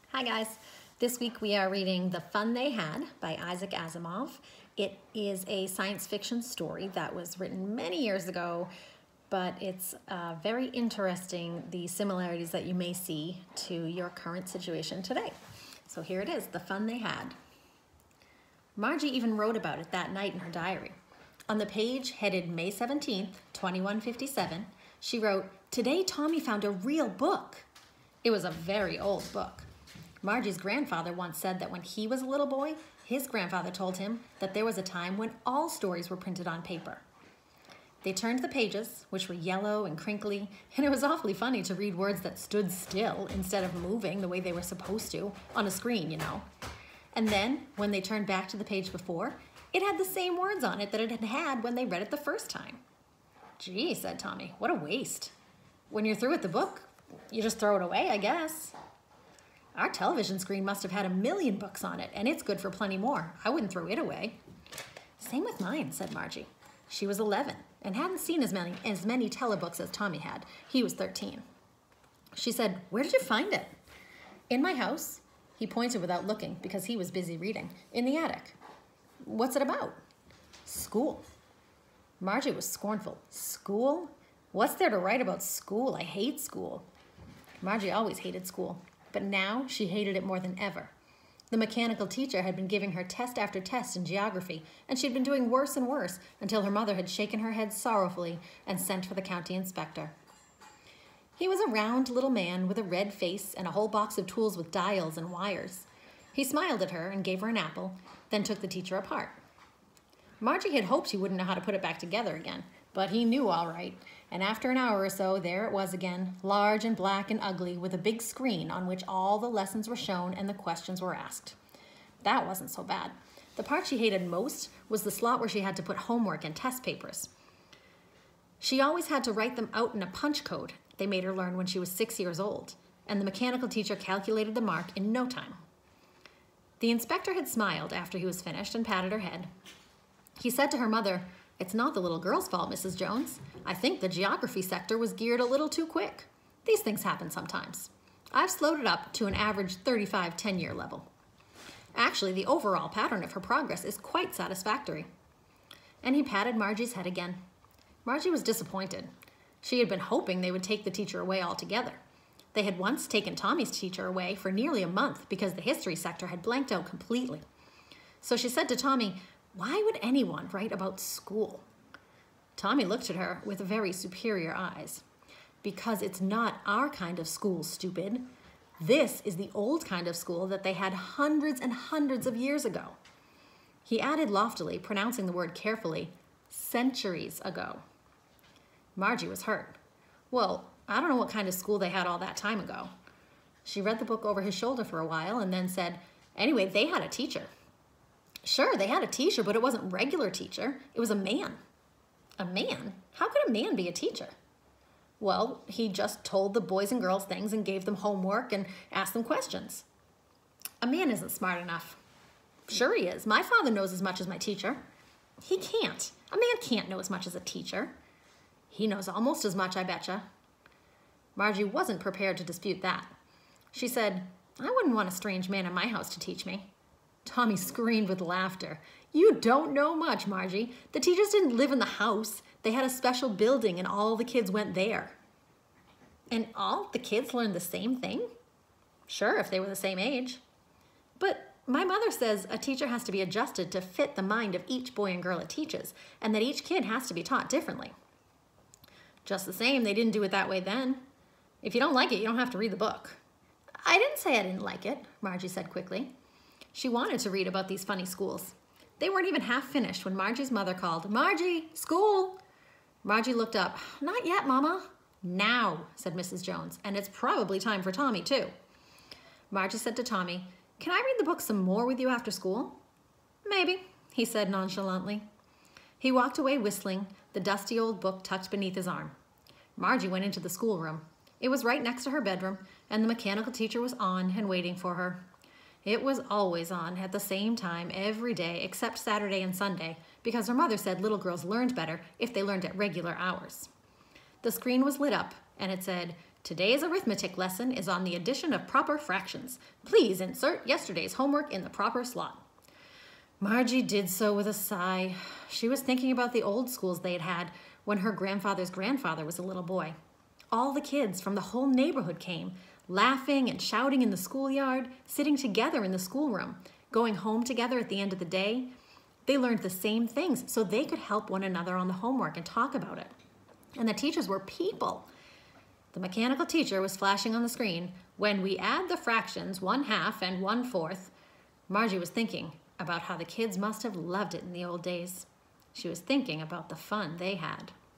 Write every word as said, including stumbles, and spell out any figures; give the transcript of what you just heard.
Hi guys, this week we are reading The Fun They Had by Isaac Asimov. It is a science fiction story that was written many years ago, but it's uh, very interesting, the similarities that you may see to your current situation today. So here it is, The Fun They Had. Margie even wrote about it that night in her diary. On the page headed May seventeenth, twenty-one fifty-seven, she wrote, "Today Tommy found a real book." It was a very old book. Margie's grandfather once said that when he was a little boy, his grandfather told him that there was a time when all stories were printed on paper. They turned the pages, which were yellow and crinkly, and it was awfully funny to read words that stood still instead of moving the way they were supposed to, on a screen, you know. And then, when they turned back to the page before, it had the same words on it that it had had when they read it the first time. "Gee," said Tommy, "what a waste. When you're through with the book, you just throw it away, I guess." "Our television screen must have had a million books on it, and it's good for plenty more. I wouldn't throw it away." "Same with mine," said Margie. She was eleven and hadn't seen as many, as many telebooks as Tommy had. He was thirteen. She said, "Where did you find it?" "In my house." He pointed without looking because he was busy reading. "In the attic." "What's it about?" "School." Margie was scornful. "School? What's there to write about school? I hate school." Margie always hated school. But now she hated it more than ever. The mechanical teacher had been giving her test after test in geography, and she'd been doing worse and worse until her mother had shaken her head sorrowfully and sent for the county inspector. He was a round little man with a red face and a whole box of tools with dials and wires. He smiled at her and gave her an apple, then took the teacher apart. Margie had hoped he wouldn't know how to put it back together again, but he knew all right, and after an hour or so, there it was again, large and black and ugly, with a big screen on which all the lessons were shown and the questions were asked. That wasn't so bad. The part she hated most was the slot where she had to put homework and test papers. She always had to write them out in a punch code they made her learn when she was six years old, and the mechanical teacher calculated the mark in no time. The inspector had smiled after he was finished and patted her head. He said to her mother, "It's not the little girl's fault, Missus Jones. I think the geography sector was geared a little too quick. These things happen sometimes. I've slowed it up to an average thirty-five ten-year level. Actually, the overall pattern of her progress is quite satisfactory." And he patted Margie's head again. Margie was disappointed. She had been hoping they would take the teacher away altogether. They had once taken Tommy's teacher away for nearly a month because the history sector had blanked out completely. So she said to Tommy, "Why would anyone write about school?" Tommy looked at her with very superior eyes. "Because it's not our kind of school, stupid. This is the old kind of school that they had hundreds and hundreds of years ago." He added loftily, pronouncing the word carefully, "centuries ago." Margie was hurt. "Well, I don't know what kind of school they had all that time ago." She read the book over his shoulder for a while and then said, "Anyway, they had a teacher." "Sure, they had a teacher, but it wasn't regular teacher. It was a man." "A man? How could a man be a teacher?" "Well, he just told the boys and girls things and gave them homework and asked them questions." "A man isn't smart enough." "Sure he is. My father knows as much as my teacher." "He can't. A man can't know as much as a teacher." "He knows almost as much, I betcha." Margie wasn't prepared to dispute that. She said, "I wouldn't want a strange man in my house to teach me." Tommy screamed with laughter. "You don't know much, Margie. The teachers didn't live in the house. They had a special building and all the kids went there." "And all the kids learned the same thing?" "Sure, if they were the same age." "But my mother says a teacher has to be adjusted to fit the mind of each boy and girl it teaches, and that each kid has to be taught differently." "Just the same, they didn't do it that way then. If you don't like it, you don't have to read the book." "I didn't say I didn't like it," Margie said quickly. She wanted to read about these funny schools. They weren't even half finished when Margie's mother called, "Margie, school!" Margie looked up. "Not yet, Mama." "Now," said Missus Jones, "and it's probably time for Tommy, too." Margie said to Tommy, "Can I read the book some more with you after school?" "Maybe," he said nonchalantly. He walked away whistling, the dusty old book tucked beneath his arm. Margie went into the schoolroom. It was right next to her bedroom, and the mechanical teacher was on and waiting for her. It was always on at the same time every day except Saturday and Sunday because her mother said little girls learned better if they learned at regular hours. The screen was lit up and it said, Today's arithmetic lesson is on the addition of proper fractions. Please insert yesterday's homework in the proper slot. Margie did so with a sigh. She was thinking about the old schools they had had when her grandfather's grandfather was a little boy. All the kids from the whole neighborhood came, laughing and shouting in the schoolyard, sitting together in the schoolroom, going home together at the end of the day. They learned the same things so they could help one another on the homework and talk about it. And the teachers were people. The mechanical teacher was flashing on the screen. When we add the fractions, one half and one fourth, Margie was thinking about how the kids must have loved it in the old days. She was thinking about the fun they had.